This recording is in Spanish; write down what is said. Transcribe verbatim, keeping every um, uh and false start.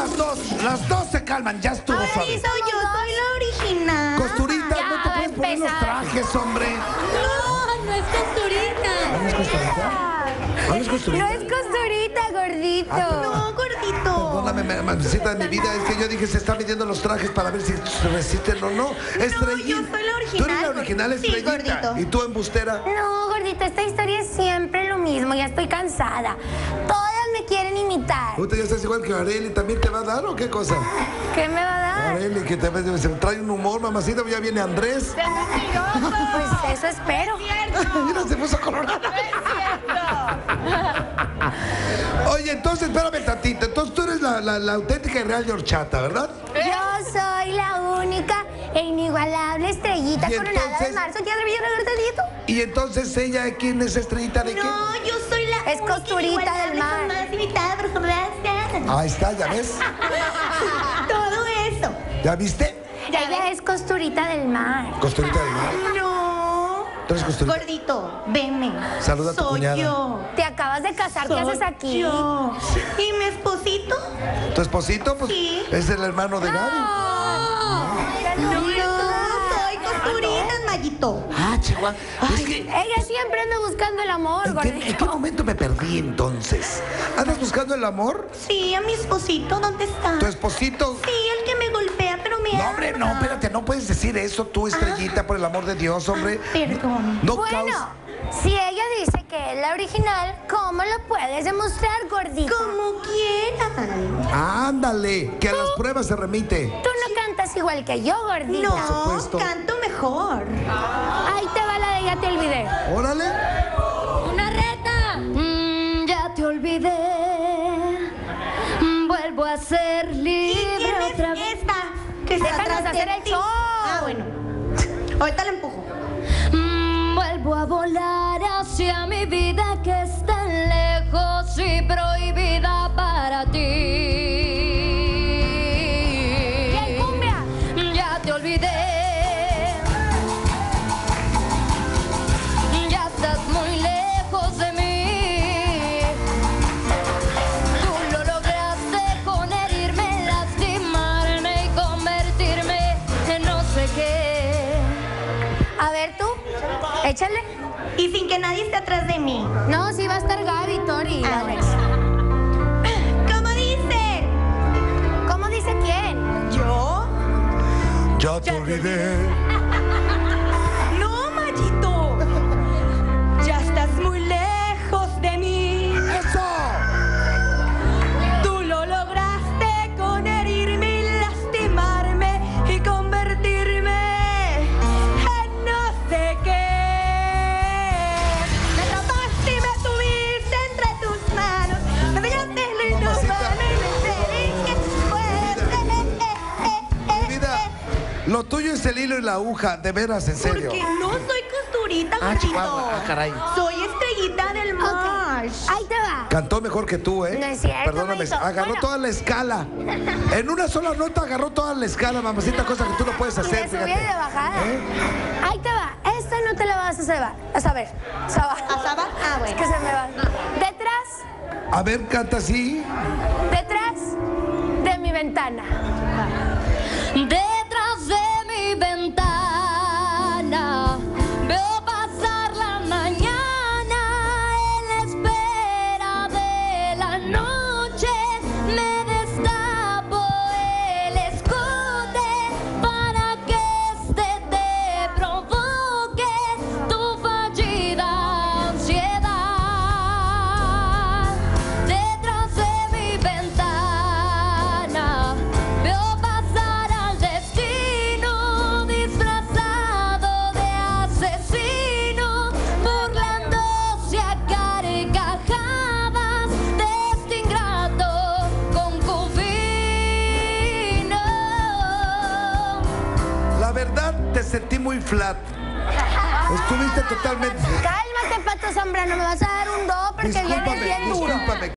las dos, las dos se calman, ya estuvo Ay, suave. soy yo, soy la original. Costurita, Ya no te va a puedes poner los empezar. trajes, hombre. No, no es costurita. ¿No es costurita? ¿No es costurita? No es costurita, gordito. Ah, No, gordito. Perdóname, ma- mamacita de mi vida, es que yo dije se están midiendo los trajes para ver si se resisten o no. Estrellita. yo soy la Tú eres la original, original gordito. Sí, Estrellita. gordito. ¿Y tú, embustera? No, gordito, esta historia es siempre lo mismo. Ya estoy cansada. Todas me quieren imitar. ¿Tú ya estás igual que Areli? ¿También te va a dar o qué cosa? ¿Qué me va a dar? Areli, que te, se trae un humor, mamacita, ya viene Andrés. Pues eso espero. Mira, se puso colorada. Oye, entonces, espérame tantito. Entonces tú eres la, la, la auténtica y real de horchata, ¿verdad? Yo soy la única e inigualable estrellita Y coronada de entonces- marzo. ¿Quieres ver gordito? Y entonces ella, ¿quién es Estrellita de qué? No, yo soy la Es única costurita inigualable, del mar. jamás imitada por gracias. Ahí está, ¿ya ves? Todo eso. ¿Ya viste? Ella es costurita del mar. Costurita del mar. No. ¿Tú eres costurita? Gordito, venme. Saluda a tu Soy cuñada. yo. Te acabas de casar, ¿qué Soy haces aquí? yo. ¿Y mi esposito? ¿Tu esposito? Pues Sí. es el hermano de Gaby. No, soy costurita, Mayito. Ah, chihuahua. Es que, Ella siempre anda buscando el amor, ¿en qué, en qué gordito. momento me perdí entonces? ¿Andas buscando el amor? Sí, a mi esposito, ¿dónde está? ¿Tu esposito? Sí, el que me golpea, pero me No, hombre, no, ama. espérate, no puedes decir eso, tú, Estrellita, por el amor de Dios, hombre. Perdón. No Bueno, causa- si ella dice que es la original, ¿cómo lo puedes demostrar, gordito? Como quieran. Ándale, que a las pruebas se remite. Tú no cantas igual que yo, gordito. No, supuesto. canto mejor. Ahí te va la de ya te olvidé. Órale. ¡Una reta! Mm, ya te olvidé. Mm, Vuelvo a ser ¿Y libre quién es otra vez. esta? Que está Déjanos atrás de hacer el ti? show. Ah, bueno. Ahorita la empujo. Mm, Vuelvo a volar hacia mi vida que está lejos y prohibida para ti. ¡Bien, cumbia! Ya te olvidé. Ya estás muy lejos de mí. Tú lo lograste con herirme, lastimarme y convertirme en no sé qué. A ver tú, échale. Y sin que nadie esté atrás de mí. No, sí va a estar Gaby, Tori. Ah, Alex. ¿Cómo dice? ¿Cómo dice quién? ¿Yo? Ya te olvidé. No, Mayito. Ya estás muy lejos de mí. ¡Eso! Tú lo lograste con herirme y lastimarme y convertirme en no sé qué. Me atrapaste y me tuviste entre tus manos. Me enseñaste lo inhumano y me enseñé que puedes. Mi vida, lo tuyo es el hilo y la aguja, de veras, en serio. Porque no soy costurita, Ah, gordito. Chihuahua, ah, caray. Soy estrellita del mar. Ahí te va. Cantó mejor que tú, ¿eh? No es cierto, Perdóname, Mayito. agarró Bueno. toda la escala. En una sola nota agarró toda la escala, mamacita, cosa que tú no puedes Y hacer, de subida fíjate. y de bajada. ¿Eh? Ahí te va. Esta no te la vas a saber. A saber. Saber. ¿A saber? Ah, bueno. Es que se me va. Detrás, A ver, canta así. detrás de mi ventana. Detrás de mi ventana veo pasar la mañana en la espera de la noche. Me destapo el escote para que este te provoque tu fallida ansiedad. Detrás de mi ventana veo pasar al destino disfrazado de asesino, burlándose a carcajadas de este ingrato concubino. La verdad, te sentí muy flat. Estuviste totalmente... Cálmate, Pato Zambrano. Me vas a dar un do porque vienes Discúlpame, bien duro. discúlpame.